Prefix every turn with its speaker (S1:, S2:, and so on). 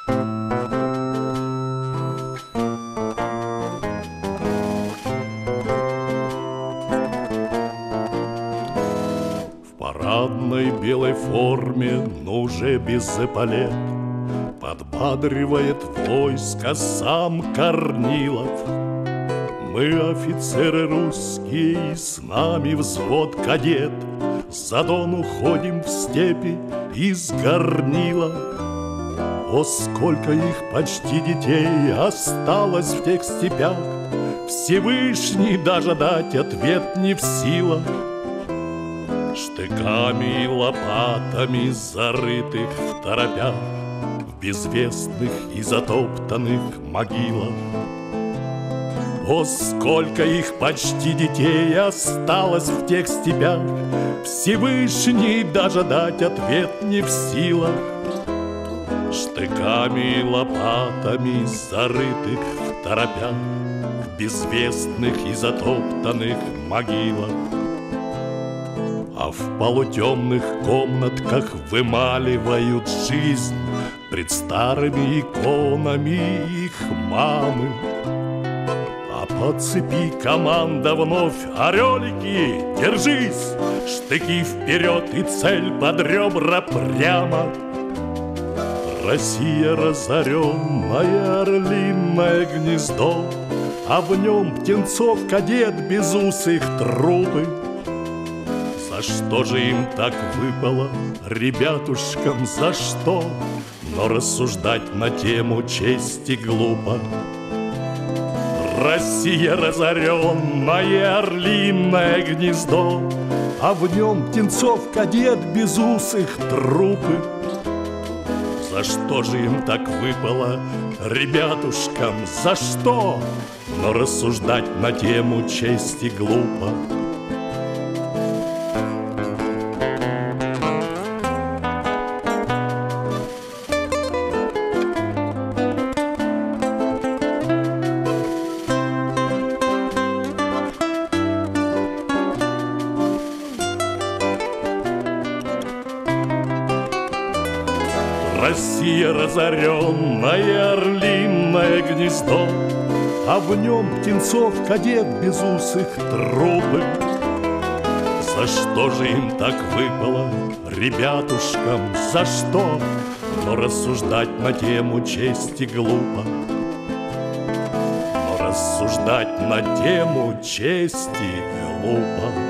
S1: В парадной белой форме, но уже без эполет, подбадривает войско сам Корнилов. Мы офицеры русские, и с нами взвод кадет, за Дон уходим в степи из горнила. О, сколько их почти детей осталось в тех степях, Всевышний даже дать ответ не в силах. Штыками и лопатами зарытых в торопях, в безвестных и затоптанных могилах. О, сколько их почти детей осталось в тех степях, Всевышний даже дать ответ не в силах. Штыками и лопатами зарытых в торопях, в безвестных и затоптанных могилах. А в полутемных комнатках вымаливают жизнь пред старыми иконами их мамы. А по цепи команда вновь: орелики, держись! Штыки вперед и цель под ребра прямо. Россия разоренная, орлиное гнездо, а в нем птенцов кадет безусых трупы. За что же им так выпало, ребятушкам, за что? Но рассуждать на тему чести глупо. Россия разоренная, орлиное гнездо, а в нем птенцов кадет безусых трупы. За что же им так выпало, ребятушкам, за что? Но рассуждать на тему чести глупо. Россия разоренная, орлиное гнездо, а в нем птенцов кадет безусых трубы. За что же им так выпало, ребятушкам, за что? Но рассуждать на тему чести глупо. Но рассуждать на тему чести глупо.